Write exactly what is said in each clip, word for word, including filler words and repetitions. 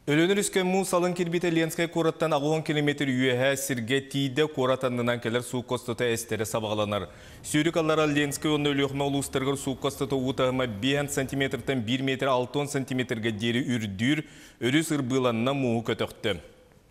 Өлөнür үскен му салын кирбите Ленскай кораттан ағуан километр үйеға сірге тейді коратанынан келер су костоты әстері сабағаланар. Сүйрік аллара Ленскай оны өліғме ұлыстырғыр су костоты ұтағыма бес сантиметртен бір метр алты сантиметрге дері үрдүр, өрі сырбыланына мұғы көтіқті.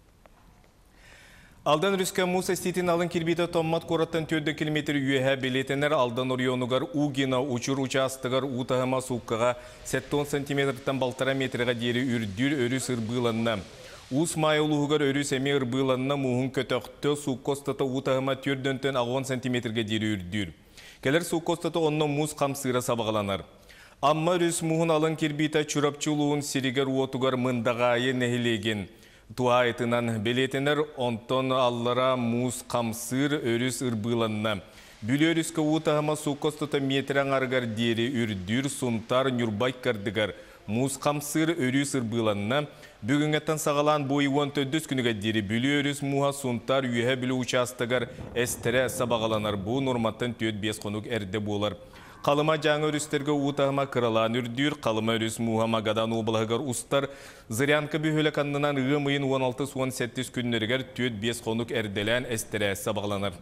Алдан рүскен мус әстетін алын кирбите томмат кораттан төрт километр үйеға белетенер алдан орионугар угина учур участығар ұтағыма суққаға сексен сантиметртен балтара метрға дері үрдүр, өрі сырбыланына. Ус май улуғығар өрі сәме ұрбыланына мұғын көтіқті су костаты ұтағыма төрттен он сантиметрге дері үрдүр. Келер су костаты онны мус қамсыра сабағаланар. Амма рүс мұғын алын кирбите чурапчулуғын сиригер уотугар мындағайы нәхилеген. Туайтынан белетенер онтон аллара мус қамсыр өріс ұрбыланна. Бүлі өріскі ұтағыма су костыта метрен арғар дері үрдүр, сунтар, нүрбай кардығар. Мус қамсыр өріс ұрбыланна. Бүгінгеттен сағалан бойы он төрт күніге дері бүлі өріс муға сунтар үйе бүлі участығар әстірі сабағаланар. Бұл норматтан төрт бес қонук әрді болар. Қалыма жаңы өрістерге ұтағыма қыралан үрдүр, қалыма өріс муға магадан обылығығар ұстар, зырянқы бүйілі қанынан ғымайын он алты он сегіз күннергер төрт бес қонук әрделен әстірі сабағаланар.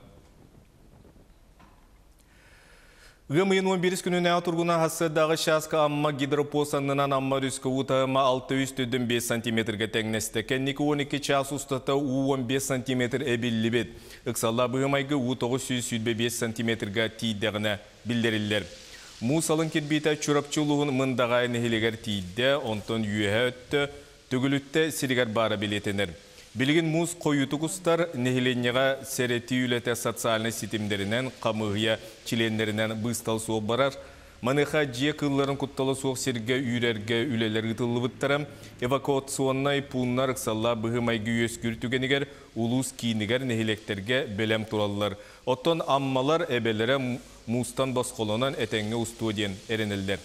Ғымайын он бес күніне атырғына хасыдағы шасқа амма гидропосанынан амма үріскі ұтағыма алты жүз бес сантиметрге тәңнесті. Кәннекі он екі час ұстата он бес сантиметр әбілі бет. Үксалла бұғымайғы тоғыз жүз бес сантиметрге тейдіғіне білдерілер. Мусалын кетбейті чурапчулуғын мындағайын хелегер тейді, онтон үйе өтті, түгілітті сиригер бары білетенер. Білген мус қойыты құстар нехеленеға сәреті үлеті социальны сетімдерінен, қамығыя чиленлерінен бұстал соқ барар. Маныға же қылларын құтталы соқ серге үйрерге үлелер ұтылы бұттарам, эвакуационнай пулнар ұқсалла бұғымайғы өскүртігенігер, улус кейінігер нехелектерге бәлем туралылар. Оттон аммалар әбелері мустан басқолынан әтәңі ұстуаден әрінілдер.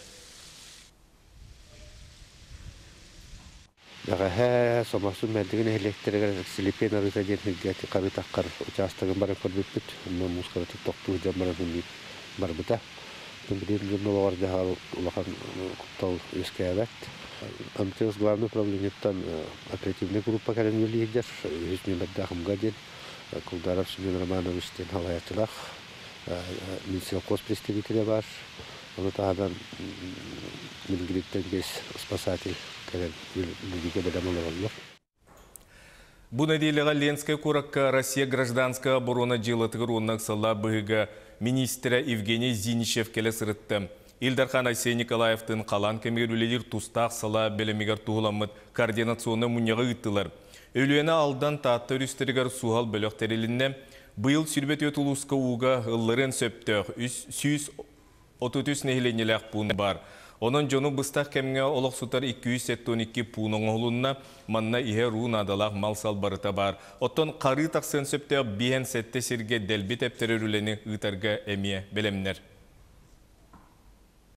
Даға сомасун мәлдігін электрлер силипен арыта ден хилгети қарытаққар участығын барын көрбеппет. Мус қарыты тоқту жан барын барбыта. Білетін жүрін олағар жағар олақан құптау еске әбәт. Амтығыз главный проблеметтан оперативный группа кәрін өлі егдер. Өзіне бәдді ақымға ден. Күлдарар Сүмен Романовичтен халаятылақ. Минсилкос представителі бар. Оны тағадан білгіліктен кез спасатель Бұ неделеға Ленскай коракка Россия гражданская оборона жылытығыр оннақ сала бұғыға министрі Евгений Зиничев келі сырытты. Илдархан Айсей Николаевтың қалан кәмерулелер тұстақ сала бәлемегер туғыламыд координационы мұнеға ұйттылар. Өліені алдан таатты үрістірігер суғал бөліқтерілінне бұйыл сүрбет өтілуысқа уға ұлларын сөптіғ сүйіз отыз үш нехіленеләқ бұны бар. Onun jonu bыстақ кәмге олық сұтар екі жүз сексен екі пуның олынна манна ihe руын адалақ мал сал барыта бар. Оттон қары тақсын сөпте бейін сәтті серге дәлбет әптері рүлені ұйтарға әмие білемнер.